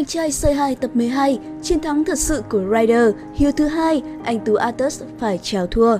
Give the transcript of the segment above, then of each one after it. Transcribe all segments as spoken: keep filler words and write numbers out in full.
Anh trai Say Hi tập mười hai, chiến thắng thật sự của Ryder, hiếu thứ hai, anh Tú Artus phải chào thua.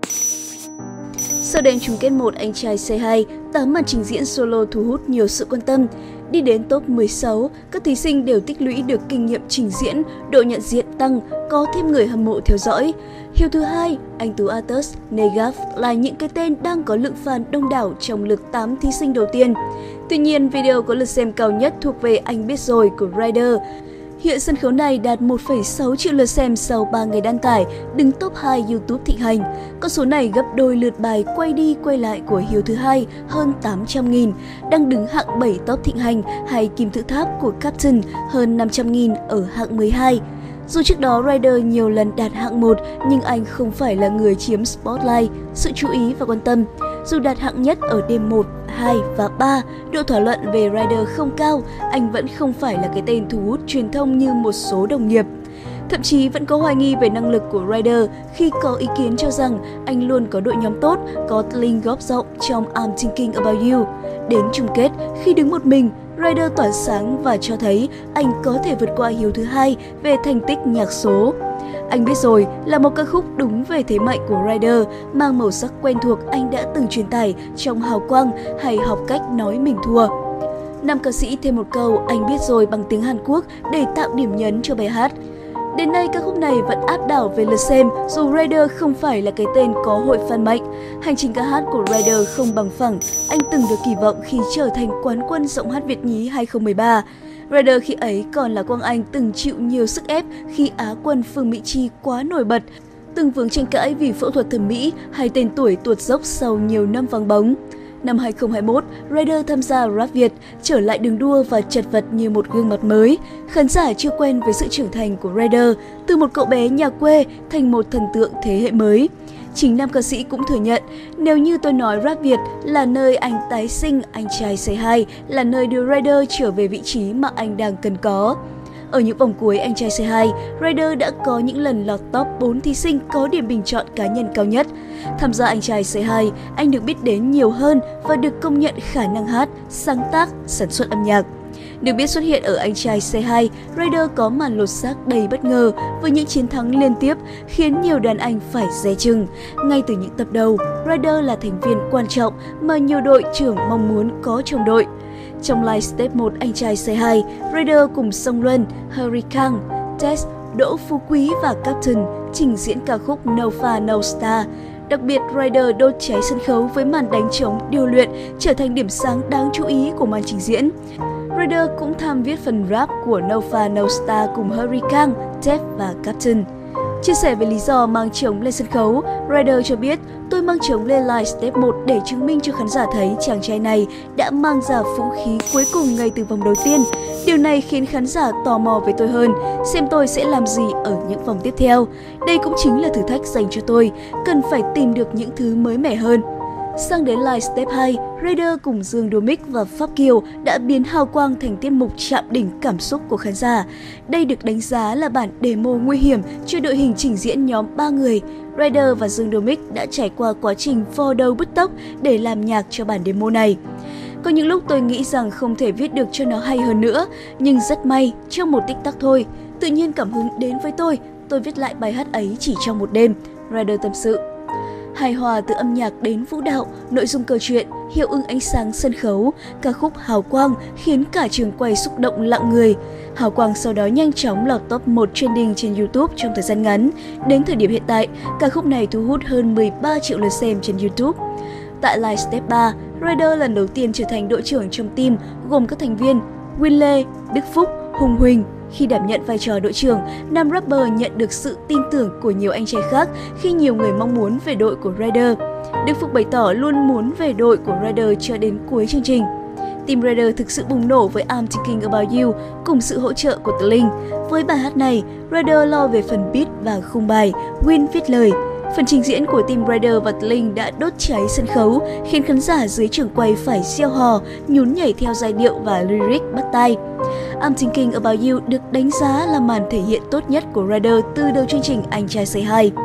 Sau đêm chung kết một Anh trai Say Hi, tám màn trình diễn solo thu hút nhiều sự quan tâm. Đi đến top mười sáu, các thí sinh đều tích lũy được kinh nghiệm trình diễn, độ nhận diện tăng, có thêm người hâm mộ theo dõi. Hiếu thứ hai, anh Tú Artus, Negav là những cái tên đang có lượng fan đông đảo trong lượt tám thí sinh đầu tiên. Tuy nhiên, video có lượt xem cao nhất thuộc về Anh Biết Rồi của Ryder. Hiện sân khấu này đạt một phẩy sáu triệu lượt xem sau ba ngày đăng tải, đứng top hai YouTube thịnh hành. Con số này gấp đôi lượt bài quay đi quay lại của Hiếu thứ hai, hơn tám trăm nghìn, đang đứng hạng bảy top thịnh hành, hay Kim Tự Tháp của Captain, hơn năm trăm nghìn ở hạng mười hai. Dù trước đó Ryder nhiều lần đạt hạng một, nhưng anh không phải là người chiếm spotlight, sự chú ý và quan tâm. Dù đạt hạng nhất ở đêm một, hai và ba, độ thảo luận về Ryder không cao, anh vẫn không phải là cái tên thu hút truyền thông như một số đồng nghiệp. Thậm chí vẫn có hoài nghi về năng lực của Ryder khi có ý kiến cho rằng anh luôn có đội nhóm tốt, có link góp rộng trong I'm Thinking About You. Đến chung kết, khi đứng một mình, Ryder tỏa sáng và cho thấy anh có thể vượt qua Hiếu thứ hai về thành tích nhạc số. Anh Biết Rồi là một ca khúc đúng về thế mạnh của Ryder, mang màu sắc quen thuộc anh đã từng truyền tải trong Hào Quang hay Học Cách Nói Mình Thua. Nam ca sĩ thêm một câu Anh Biết Rồi bằng tiếng Hàn Quốc để tạo điểm nhấn cho bài hát. Đến nay, ca khúc này vẫn áp đảo về lượt xem dù Ryder không phải là cái tên có hội fan mạnh. Hành trình ca hát của Ryder không bằng phẳng, anh từng được kỳ vọng khi trở thành quán quân giọng hát Việt nhí hai không một ba. Ryder khi ấy còn là Quang Anh từng chịu nhiều sức ép khi Á quân Phương Mỹ Chi quá nổi bật, từng vướng tranh cãi vì phẫu thuật thẩm mỹ hay tên tuổi tuột dốc sau nhiều năm vắng bóng. Năm hai không hai mốt, Ryder tham gia Rap Việt, trở lại đường đua và chật vật như một gương mặt mới. Khán giả chưa quen với sự trưởng thành của Ryder, từ một cậu bé nhà quê thành một thần tượng thế hệ mới. Chính nam ca sĩ cũng thừa nhận, nếu như tôi nói Rap Việt là nơi anh tái sinh Anh trai Say Hi, là nơi đưa Ryder trở về vị trí mà anh đang cần có. Ở những vòng cuối Anh trai Say Hi, Ryder đã có những lần lọt top bốn thí sinh có điểm bình chọn cá nhân cao nhất. Tham gia Anh trai Say Hi, anh được biết đến nhiều hơn và được công nhận khả năng hát, sáng tác, sản xuất âm nhạc. Được biết xuất hiện ở Anh trai Say Hi, Ryder có màn lột xác đầy bất ngờ với những chiến thắng liên tiếp khiến nhiều đàn anh phải dè chừng. Ngay từ những tập đầu, Ryder là thành viên quan trọng mà nhiều đội trưởng mong muốn có trong đội. Trong live step một Anh trai Say Hi, Ryder cùng Song Luân, Harry Kang, Tess, Đỗ Phú Quý và Captain trình diễn ca khúc No Far No Star. Đặc biệt, Ryder đốt cháy sân khấu với màn đánh trống điêu luyện, trở thành điểm sáng đáng chú ý của màn trình diễn. Ryder cũng tham viết phần rap của No Far No Star cùng Harry Kang, Tess và Captain. Chia sẻ về lý do mang trống lên sân khấu, Ryder cho biết, tôi mang trống lên live step một để chứng minh cho khán giả thấy chàng trai này đã mang ra vũ khí cuối cùng ngay từ vòng đầu tiên. Điều này khiến khán giả tò mò về tôi hơn, xem tôi sẽ làm gì ở những vòng tiếp theo. Đây cũng chính là thử thách dành cho tôi, cần phải tìm được những thứ mới mẻ hơn. Sang đến live step hai, Ryder cùng Dương Đô Mic và Pháp Kiều đã biến Hào Quang thành tiết mục chạm đỉnh cảm xúc của khán giả. Đây được đánh giá là bản demo nguy hiểm cho đội hình trình diễn nhóm ba người. Ryder và Dương Đô Mic đã trải qua quá trình vò đầu bứt tóc để làm nhạc cho bản demo này. Có những lúc tôi nghĩ rằng không thể viết được cho nó hay hơn nữa, nhưng rất may, trong một tích tắc thôi, tự nhiên cảm hứng đến với tôi, tôi viết lại bài hát ấy chỉ trong một đêm, Ryder tâm sự. Hài hòa từ âm nhạc đến vũ đạo, nội dung câu chuyện, hiệu ứng ánh sáng sân khấu, ca khúc Hào Quang khiến cả trường quay xúc động lặng người. Hào Quang sau đó nhanh chóng lọt top một trending trên YouTube trong thời gian ngắn. Đến thời điểm hiện tại, ca khúc này thu hút hơn mười ba triệu lượt xem trên YouTube. Tại live step ba, Ryder lần đầu tiên trở thành đội trưởng trong team gồm các thành viên Win Lê, Đức Phúc, Hùng Huỳnh. Khi đảm nhận vai trò đội trưởng, nam rapper nhận được sự tin tưởng của nhiều anh trai khác khi nhiều người mong muốn về đội của Ryder. Đức Phúc bày tỏ luôn muốn về đội của Ryder cho đến cuối chương trình. Team Ryder thực sự bùng nổ với I'm Thinking About You cùng sự hỗ trợ của Tờ Linh. Với bài hát này, Ryder lo về phần beat và khung bài, Win viết lời. Phần trình diễn của team Ryder và Tờ Linh đã đốt cháy sân khấu, khiến khán giả dưới trường quay phải reo hò, nhún nhảy theo giai điệu và lyric bắt tai. I'm Thinking About You được đánh giá là màn thể hiện tốt nhất của Ryder từ đầu chương trình Anh trai Say Hi.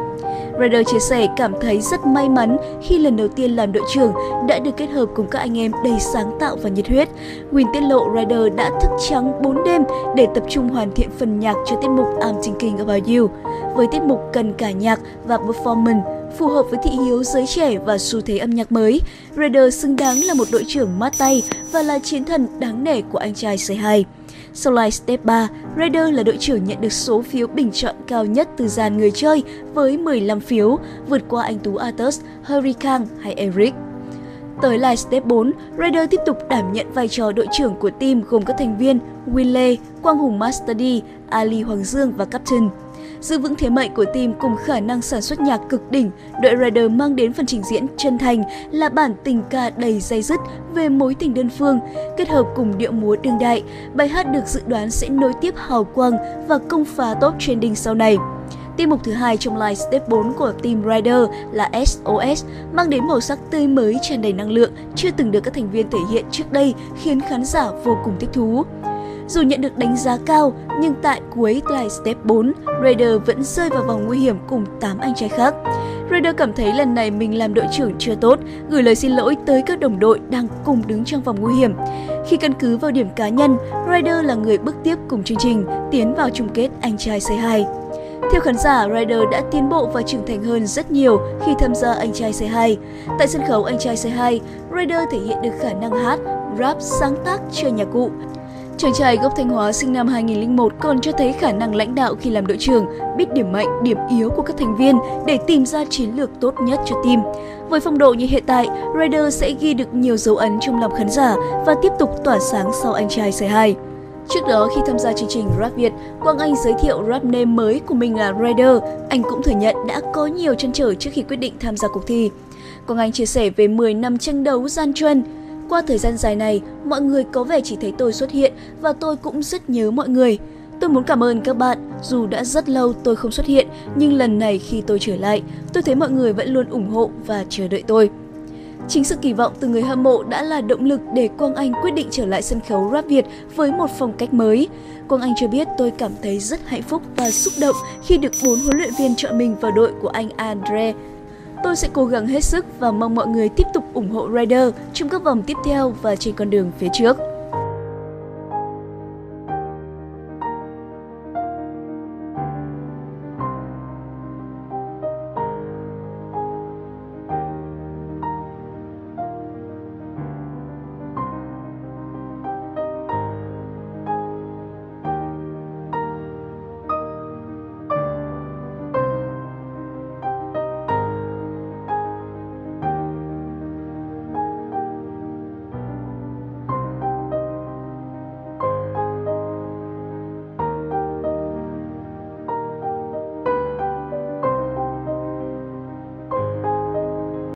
Ryder chia sẻ cảm thấy rất may mắn khi lần đầu tiên làm đội trưởng đã được kết hợp cùng các anh em đầy sáng tạo và nhiệt huyết. Win tiết lộ Ryder đã thức trắng bốn đêm để tập trung hoàn thiện phần nhạc cho tiết mục I'm Thinking About You. Với tiết mục cần cả nhạc và performance, phù hợp với thị hiếu giới trẻ và xu thế âm nhạc mới, Ryder xứng đáng là một đội trưởng mát tay và là chiến thần đáng nể của anh trai Say Hi. Sau live Step ba, Ryder là đội trưởng nhận được số phiếu bình chọn cao nhất từ dàn người chơi với mười lăm phiếu, vượt qua anh tú Atos, Hurricane hay Eric. Tới live Step bốn, Ryder tiếp tục đảm nhận vai trò đội trưởng của team gồm các thành viên Winley, Quang Hùng Master D, Ali Hoàng Dương và Captain. Giữ vững thế mạnh của team cùng khả năng sản xuất nhạc cực đỉnh, đội Ryder mang đến phần trình diễn chân thành là bản tình ca đầy day dứt về mối tình đơn phương, kết hợp cùng điệu múa đương đại. Bài hát được dự đoán sẽ nối tiếp hào quang và công phá top trending sau này. Tiết mục thứ hai trong live Step bốn của team Ryder là ét o ét, mang đến màu sắc tươi mới tràn đầy năng lượng chưa từng được các thành viên thể hiện trước đây, khiến khán giả vô cùng thích thú. Dù nhận được đánh giá cao, nhưng tại cuối live Step bốn, Ryder vẫn rơi vào vòng nguy hiểm cùng tám anh trai khác. Ryder cảm thấy lần này mình làm đội trưởng chưa tốt, gửi lời xin lỗi tới các đồng đội đang cùng đứng trong vòng nguy hiểm. Khi căn cứ vào điểm cá nhân, Ryder là người bước tiếp cùng chương trình, tiến vào chung kết anh trai Say Hi. Theo khán giả, Ryder đã tiến bộ và trưởng thành hơn rất nhiều khi tham gia anh trai Say Hi. Tại sân khấu anh trai Say Hi, Ryder thể hiện được khả năng hát, rap, sáng tác, chơi nhạc cụ. Chàng trai gốc Thanh Hóa sinh năm hai nghìn không trăm lẻ một còn cho thấy khả năng lãnh đạo khi làm đội trưởng, biết điểm mạnh, điểm yếu của các thành viên để tìm ra chiến lược tốt nhất cho team. Với phong độ như hiện tại, Ryder sẽ ghi được nhiều dấu ấn trong lòng khán giả và tiếp tục tỏa sáng sau anh trai Say Hi. Trước đó, khi tham gia chương trình Rap Việt, Quang Anh giới thiệu rap name mới của mình là Ryder. Anh cũng thừa nhận đã có nhiều trăn trở trước khi quyết định tham gia cuộc thi. Quang Anh chia sẻ về mười năm tranh đấu gian truân. Qua thời gian dài này, mọi người có vẻ chỉ thấy tôi xuất hiện và tôi cũng rất nhớ mọi người. Tôi muốn cảm ơn các bạn, dù đã rất lâu tôi không xuất hiện, nhưng lần này khi tôi trở lại, tôi thấy mọi người vẫn luôn ủng hộ và chờ đợi tôi. Chính sự kỳ vọng từ người hâm mộ đã là động lực để Quang Anh quyết định trở lại sân khấu Rap Việt với một phong cách mới. Quang Anh cho biết tôi cảm thấy rất hạnh phúc và xúc động khi được bốn huấn luyện viên chọn mình vào đội của anh Andre. Tôi sẽ cố gắng hết sức và mong mọi người tiếp tục ủng hộ Ryder trong các vòng tiếp theo và trên con đường phía trước.